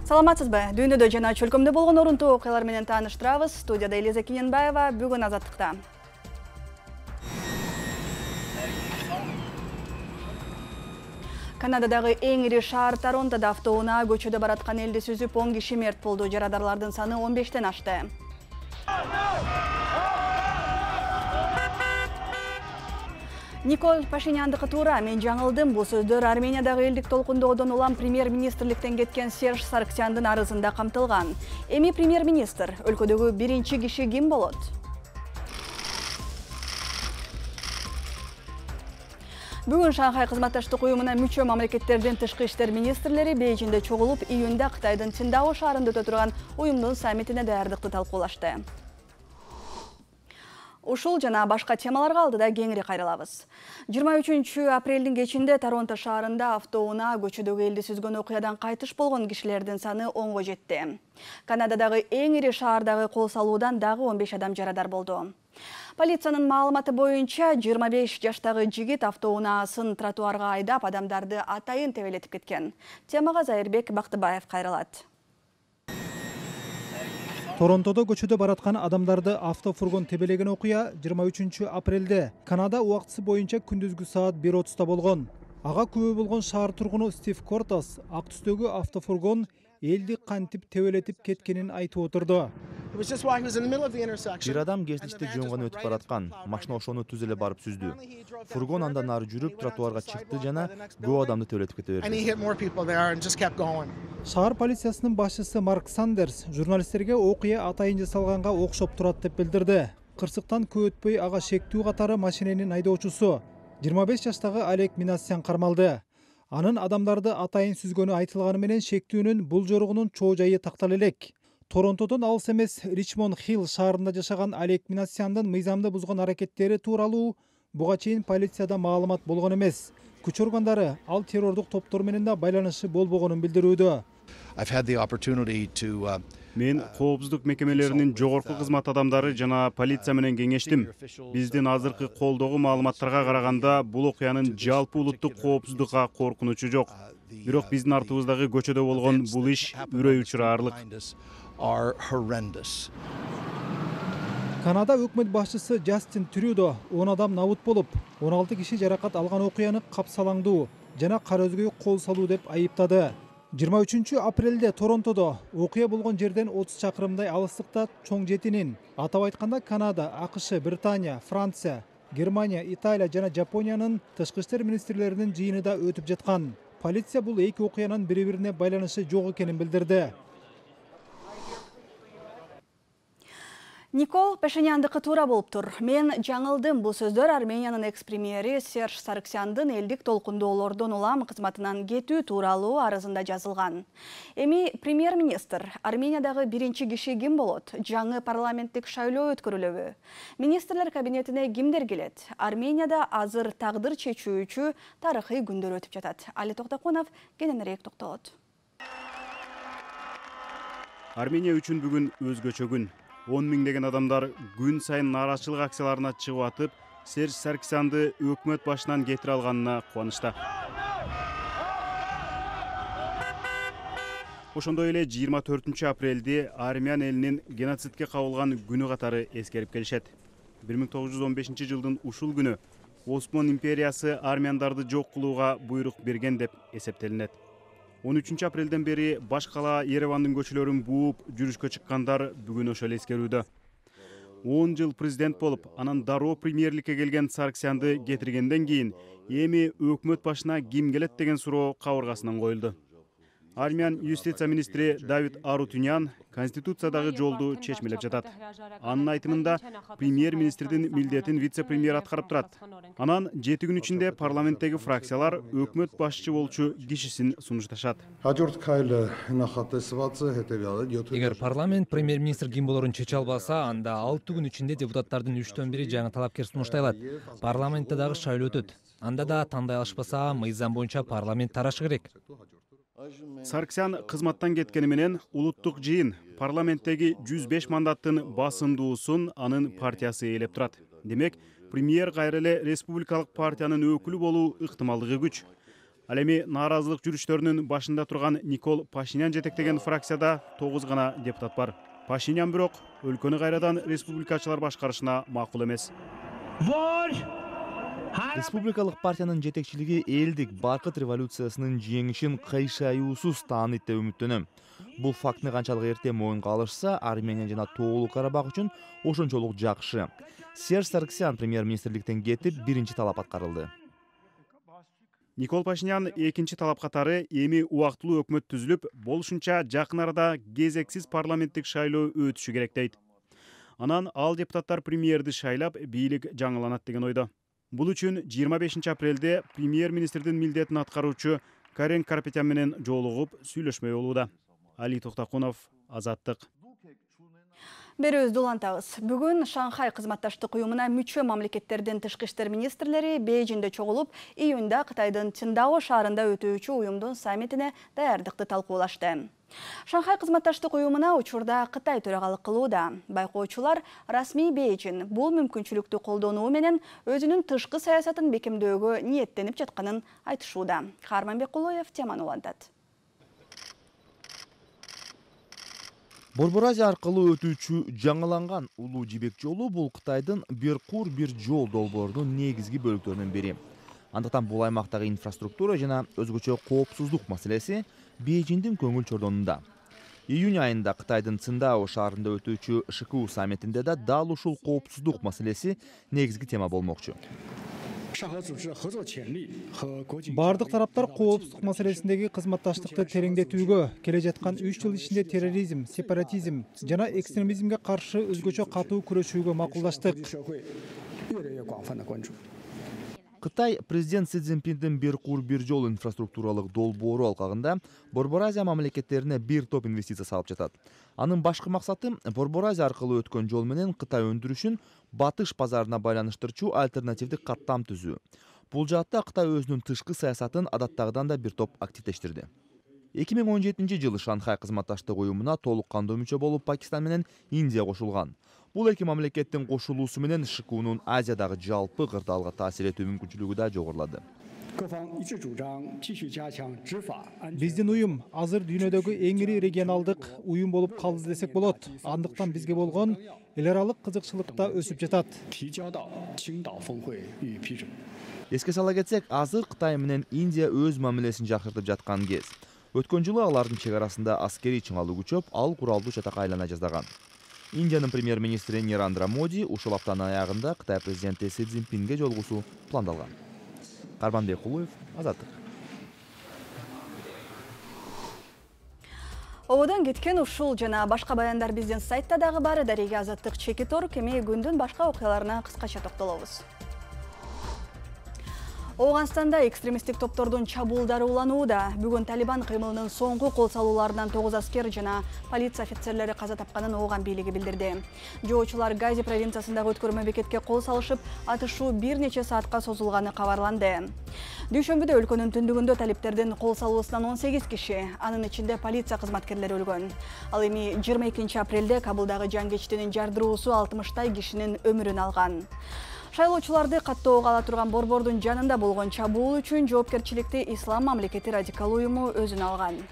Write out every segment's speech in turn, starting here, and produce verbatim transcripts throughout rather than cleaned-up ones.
Саламатсызбы? Дүйнөдө жана чөлкөмдө болгон орунтуу окуялар менен тааныштырабыз. Студияда Элиза Кененбаева, бүгүн Азаттыкта. Канададагы эң ири шаар Торонтодо автоунаа көчөдө бараткан элди сүзүп он киши мерт болду. Жарадарлардын саны он бештен ашты. Никол Пашиняндыкы туура, мен жаңылдым. Бул сөздөр Армениядагы элдик толкундоодон улам премьер-министрликтен кеткен Серж Саргсяндын арызында камтылган. Эми премьер-министр өлкөдөгү биринчи киши ким болот? Бүгүн Шанхай кызматташтык уюмуна мүчө мамлекеттердин тышкы иштер министрлери Бейжиңде чогулуп, июнда Кытайдын Циндао шаарында өтө турган уюмдун саммитине даярдыкты талкуулашты. Ушул жана башка темаларга алдыда кеңири кайрылабыз. жыйырма үчүнчү апрелдин кечинде Торонто шаарында автоунаа көчөдөгү элди сүзгөн окуядан кайтыш болгон кишилердин саны онго жетти. Канададагы эң ири шаардагы кол салуудан дагы он беш адам жарадар болду. Полициянын маалыматы боюнча жыйырма беш жаштагы жигит автоунаасын тротуарга айдап, адамдарды атайын тебелетип кеткен. Темага Зайырбек Бактыбаев кайрылат. Торонтодо көчөдө бараткан адамдарды автофургон тебелеген окуя жыйырма үчүнчү апрелде Канада убактысы боюнча күндүзгү саат бир отузда болгон. Ага күбө болгон шаар тургуну Стив Кортас ак түстөгү автофургон элди кантип тебелетип кеткенин айтып отурду. Бир адам кесилишти жөн гана өтүп бараткан. Машина ошону түз эле барып сүздү. Фургон андан ары жүрүп тротуарга чыкты жана көп адамды тебелетип кете берди. Шаар полициясынын башчысы Марк Сандерс журналисттерге окуя атайын жасалганга окшоп турат деп билдирди. Кырсыктан көп өтпөй ага шектүү катары машиненин айдоочусу жыйырма беш жаштагы Олег Минасян кармалды. Анын адамдарды атайын сүзгөнү айтылганы менен шектүүнүн бул жоругунун чоо жайы тактала элек. Торонтодон алыс эмес Ричмонд Хилл шаарында жашаган Олег Минасяндын мыйзамды бузган аракеттери тууралуу буга чейин полицияда маалымат болгон эмес. Күч органдары ал террордук топтор менен да байланышы болбогонун билдирүүдө. Мен коопсуздук мекемелеринин жогорку кызмат адамдары жана полиция менен кеңештим. Биздин азыркы колдогу маалыматтарга караганда бул окуянын жалпы улуттук коопсуздукка коркунучу жок. Бирок биздин артыбыздагы көчөдө болгон бул иш үрөй учураарлык. Канада өкмөт башчысы Джастин Трюдо он адам набут болуп, он алты киши жаракат алган окуяны капсалаңдуу жана кара өзгөгө кол салуу деп айыптады. жыйырма үчүнчү апрелде Торонтодо окуя болгон жерден отуз чакырымдай алыстыкта чоң жетинин, атап айтканда Канада, АКШ, Британия, Франция, Германия, Италия жана Жапониянын тышкы иштер министрлеринин жыйыны да өтүп жаткан. Полиция бул эки окуянын бири-бирине байланышы жок экенин билдирди. Никол Пашиняндыкы туура болуптур. Мен жаңылдым. Бул сөздөр Армениянын экс-премьери Серж Саргсяндын элдик толкундоолордон улам кызматынан кетүү тууралуу арызында жазылган. Эми премьер-министр Армениядагы биринчи киши ким болот? Жаңы парламенттик шайлоо өткөрүлөбү? Министрлер кабинетине кимдер келет? Арменияда азыр тагдыр чечүүчү тарыхый күндөр өтүп жатат. Али Токтокунов кененирээк токтолот. Армения үчүн бүгүн өзгөчө күн. он миңдеген адамдар күн сайын нааразычылык акцияларына чыгып атып, Серж Саргсянды өкмөт башынан кетире алганына кубанычта. Ошондой эле жыйырма төртүнчү апрелде армян элинин геноцидке кабылган күнү катары эскерип келишет. бир миң тогуз жүз он бешинчи жылдын ушул күнү Осман империясы армяндарды жок кылууга буйрук берген деп эсептелинет. он үчүнчү апрелден бери баш кала Еревандын көчөлөрүн бууп жүрүшкө чыккандар бүгүн ошол эскерүүдө. он жыл президент болуп, анан дароо премьерликке келген Саргсянды кетиргенден кийин эми өкмөт башына ким келет деген суроо кабыргасынан коюлду. Армян юстиция министри Давид Арутюнян конституциядагы жолду чечмелеп жатат. Анын айтымында премьер-министрдин милдетин вице-премьер аткарып турат. Анан жети күн ичинде парламенттеги фракциялар өкмөт башчы болчу кишисин сунушташат. Эгер парламент премьер-министр ким болорун чече албаса, анда алты күн ичинде депутаттардын үчтөн бири жаңы талапкер сунуштай алат. Парламентте дагы шайлоо өтөт. Анда да тандай алышпаса, мыйзам боюнча парламент тарашы керек. Саргсян кызматтан кеткени менен улуттук жыйын парламенттеги жүз беш мандаттын басымдуусун анын партиясы ээлеп турат. Демек, премьер кайра эле республикалык партиянын өкүлү болуу ыктымалдыгы күч. Ал эми нааразылык жүрүштөрүнүн башында турган Никол Пашинян жетектеген фракцияда тогуз гана депутат бар. Пашинян бирок өлкөнү кайрадан республикачылар башкарышына макул эмес. Республикалык партиянын жетекчилиги элдик баркыт революциясынын жеңишин кыйшаюусуз тааныйт деп үмүттөнөм. Бул фактыны канчалык эрте моюнга алышса, Армения жана Тоолуу Карабак үчүн ошончолук жакшы. Серж Саргсян премьер-министрликтен кетип, биринчи талап аткарылды. Никол Пашинян экинчи талап катары эми убактылуу өкмөт түзүлүп, болушунча жакын арада кезексиз парламенттик шайлоо өтүшү керек дейт. Анан ал депутаттар премьерди шайлап, бийлик жаңыланат деген ойдо. Бул үчүн жыйырма бешинчи апрелде премьер-министрдин милдетин аткаруучу Карен Карапетян менен жолугуп сүйлөшмөй болууда. Али Токтакунов, Азаттык. Берүүбүздү улантабыз. Бүгүн Шанхай кызматташтык уюмуна мүчө мамлекеттердин тышкы иштер министрлери Бейжиңде чогулуп, июнда Кытайдын Циндао шаарында өтүүчү уюмдун саммитине даярдыкты талкуулашты. Шанхай кызматташтык уюмуна учурда Кытай төрагалык кылууда. Байкоочулар расмий Бейжиң бул мүмкүнчүлүктү колдонуу менен өзүнүн тышкы саясатын бекемдөөгө ниеттенип жатканын айтышууда. Карманбек Кулоев теманы улантат. Борбор Азия аркылуу өтүүчү жаңыланган улуу жибек жолу бул Кытайдын бир кур бир жол долбоорунун негизги бөлүктөрүнүн бири. Андыктан бул аймактагы инфраструктура жана өзгөчө коопсуздук маселеси Бейжиңдин көңүл чордонунда. Июнь айында Кытайдын Циндао шаарында өтүүчү ШКУ саммитинде да дал ушул коопсуздук маселеси негизги тема болмокчу. Бардык тараптар коопсуздук маселесиндеги кызматташтыкты тереңдетүүгө, келе жаткан үч жыл ичинде терроризм, сепаратизм жана экстремизмге каршы өзгөчө катуу күрөшүүгө макулдаштык. Кытай президент Си Цзиньпиндин бир кур бир жол инфраструктуралык долбоору алкагында Борбор Азия мамлекеттерине бир топ инвестиция салып жатат. Анын башкы максаты Борбор Азия аркылуу өткөн жол менен Кытай өндүрүшүн батыш базарына байланыштырчу альтернативдик каттам түзүү. Бул жаатта Кытай өзүнүн тышкы саясатын адаттагыдан да бир топ активдештирди. эки миң он жетинчи жылы Шанхай кызматташтык уюмуна толук кандуу мүчө болуп Пакистан менен Индия кошулган. Бул эки мамлекеттин кошулуусу менен ШКУнун Азиядагы жалпы кырдаалга таасир этүү мүмкүнчүлүгү да жогорулады. Биздин уюм азыр дүйнөдөгү эң ири регионалдык уюм болуп калды десек болот. Андыктан бизге болгон эл аралык кызыкчылык да өсүп жатат. Эске сала кетсек, азыр Кытай менен Индия өз мамилесин жакшыртып жаткан кез. Өткөн жылы алардын чек арасында аскерий чыңалуу күчөп, ал куралдуу чатакка айлана жаздаган. Индиянын премьер-министри Нарендра Моди ушул аптанын аягында Кытай президенти Си Цзиньпинге жолугушуу пландалган. Карманбек Кулоев, Азаттык. Ободон кеткен ушул жана башка баяндар биздин сайтта дагы бар. Дареге Азаттык чекитор кеме күндүн башка окуяларына кыскача токтолобуз. Оғанстанда экстремисттик топтордун чабуулдары уланууда. Бүгүн Талибан кыймылынын соңку кол салууларынан тогуз аскер жана полиция офицерлери каза тапканын Ооган бийлиги билдирди. Жоочулар Гази провинциясындагы өткөрмө бекетке кол салышып, атышуу бир нече саатка созулганы кабарланды. Дүйшөмбүдө өлкөнүн түндүгүндө талиптердин кол салуусунан он сегиз киши, анын ичинде полиция кызматкерлери өлгөн. Ал эми жыйырма экинчи апрелде Кабулдагы жангечтинин жардыруусу алтымыштай кишинин өмүрүн алган. Шайлоочуларды каттоого ала турган борбордун жанында болгон чабуул үчүн жоопкерчиликти Ислам мамлекети радикал уюму өзүнө алган.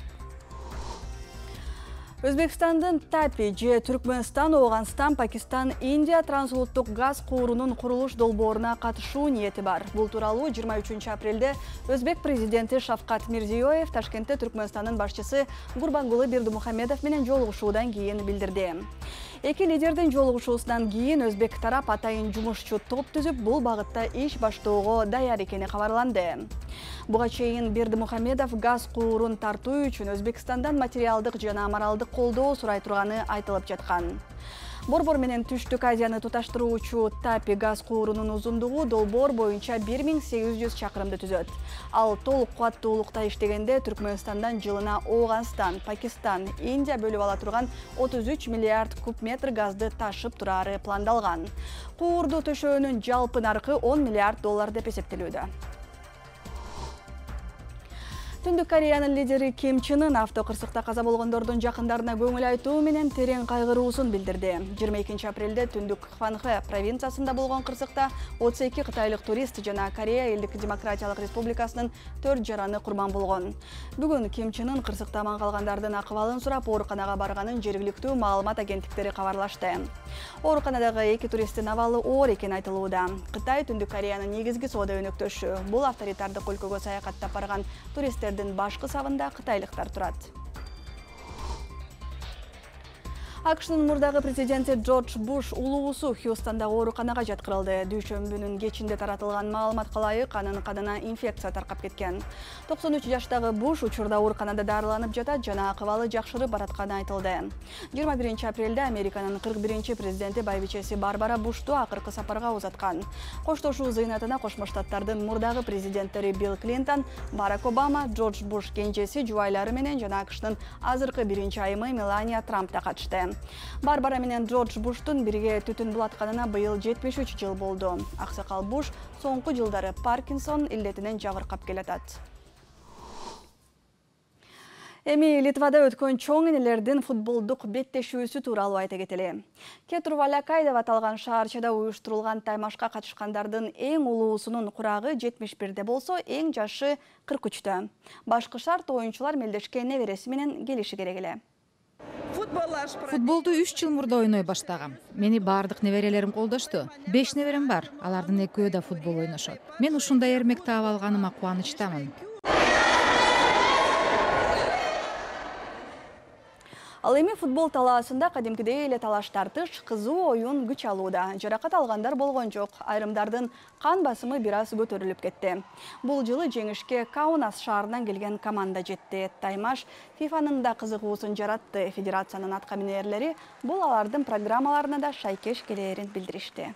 Өзбекстандын Тапи же Түркмөнстан, Ооганстан, Пакистан, Индия трансулуттук газ куурунун курулуш долбооруна катышуу ниети бар. Бул тууралуу жыйырма үчүнчү апрелде Өзбек президенти Шавкат Мирзиёев Ташкентте Түркмөнстандын башчысы Гурбангулы Бердимухамедов менен жолугушуудан кийин билдирди. Эки лидердин жолугушуусунан кийин Өзбек тарап атайын жумушчу топ түзүп, бул багытта иш баштоого даяр экени кабарланды. Буга чейин Бердимухамедов газ куурун тартуу үчүн Өзбекстандан материалдык жана моралдык колдоо сурай турганы айтылып жаткан. Борбор менен Түштүк Азияны туташтыруучу Тапи газ куурунун узундугу долбоор боюнча бир миң сегиз жүз чакырымды түзөт. Ал толук кубаттуулукта иштегенде Түркмөнстандан жылына Ооганстан, Пакистан, Индия бөлүп ала турган отуз үч миллиард куб метр газды ташып турары пландалган. Куурду төшөөнүн жалпы наркы он миллиард доллар деп эсептелүүдө. Түндүк Кореянын лидери Ким Чен Ын автокырсыкта каза болгондордун жакындарына көңүл айтуу менен терең кайгыруусун билдирди. жыйырма экинчи апрелде Түндүк Хванхэ провинциясында болгон кырсыкта отуз эки кытайлык турист жана Корея Элдик Демократиялык Республикасынын төрт жараны курман болгон. Бүгүн Ким Чен Ын кырсыкта аман калгандардын акыбалын сурап ооруканага барганын жергиликтүү маалымат агенттиктери кабарлашты. Ооруканадагы эки туристтин абалы оор экени айтылууда. Кытай Түндүк Кореянын негизги соода өнөктөшү. Бул авторитардык өлкөгө саякаттап барган туристтердин башкы сабында кытайлыктар турат. АКШнын мурдагы президенти Джордж Буш улуусу Хьюстондагы ооруканага жаткырылды. Дүйшөмбүнүн кечинде таратылган маалыматка ылайык анын канына инфекция таркап кеткен. токсон үч жаштагы Буш учурда ооруканада дарыланып жатат жана акыбалы жакшырып баратканы айтылды. жыйырма биринчи апрелде Американын кырк биринчи президенти байбичеси Барбара Бушту акыркы сапарга узаткан. Коштошуу зыйнатына Кошмо Штаттардын мурдагы президенттери Билл Клинтон, Барак Обама, Джордж Буш кенжеси жубайлары менен жана АКШнын азыркы биринчи айымы Мелания Трамп да катышты. Барбара менен Джордж Буштун бирге түтүн булатканына быйыл жетимиш үч жыл болду. Аксакал Буш соңку жылдары Паркинсон илдетинен жабыркап келатат. Эми Литвада өткөн чоң энелердин футболдук беттешүүсү тууралуу айта кетели. Кетурвалякай деп аталган шаарчада уюштурулган таймашка катышкандардын эң улуусунун курагы жетимиш бирде болсо, эң жашы кырк үчтө. Башкы шарт оюнчулар мелдешкен небереси менен келиши керек эле. Футболду үч жыл мурда ойной баштагам. Мени бардык неберелерим колдошту. беш неберем бар. Алардын экөө да футбол ойношот. Мен ушундай эрмек таап алганыма кубанычтамын. Ал эми футбол талаасында кадимкидей эле талаш тартыш, кызуу оюн күч алууда. Жаракат алгандар болгон жок. Айрымдардын кан басымы бир аз көтөрүлүп кетти. Бул жылы жеңишке Каунас шаарынан келген команда жетти. Таймаш фифанын да кызыгуусун жаратты. Федерациянын аткаминерлери бул алардын программаларына да шайкеш келээрин билдиришти.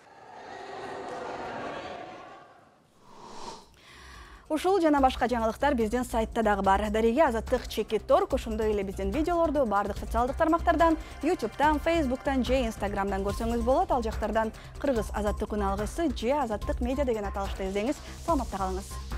Ушул жана башка жаңылыктар биздин сайтта дагы бар. Дареге Азаттык Чекит Торг ошондой эле биздин видеолорду бардык социалдык тармактардан, YouTube'дан, Facebook'тан же Instagram'дан көрсөңүз болот. Ал жактардан Кыргыз Азаттык үн алгысы же Азаттык медиа деген аталышты издеңиз. Саламатта калыңыз.